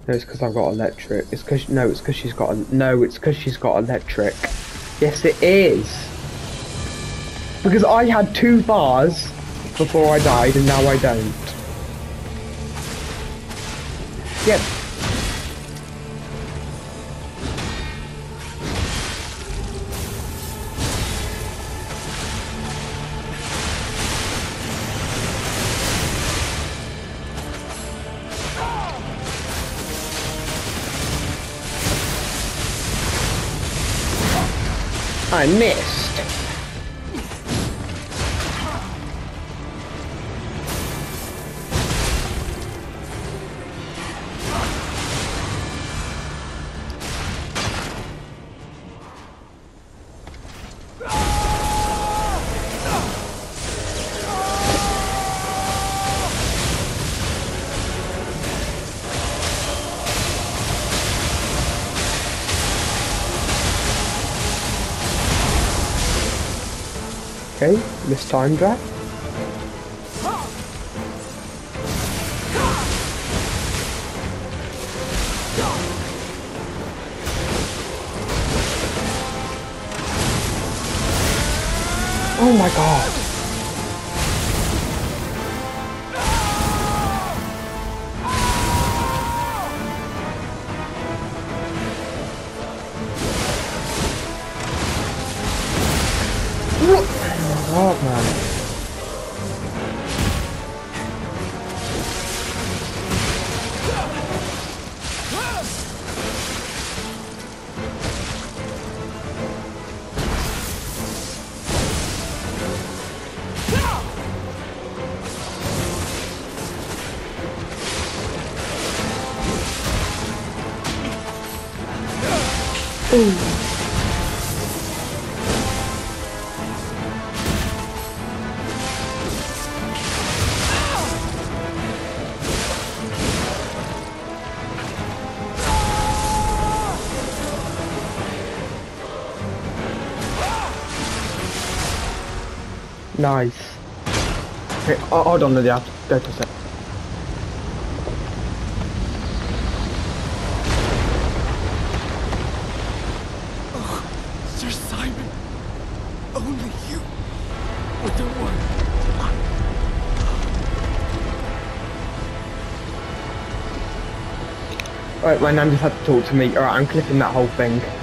No, it's because I've got electric. It's because no, it's because she's got no, it's because she's got electric. Yes, it is. Because I had 2 bars before I died, and now I don't. Yep. I missed. Okay, this time that. Oh my god. What? Oh my god, man. Ooh. Nice. Okay, hold on, Lydia. Go to set. Oh, Sir Simon. Only you were the one. Alright, my nan just had to talk to me. Alright, I'm clipping that whole thing.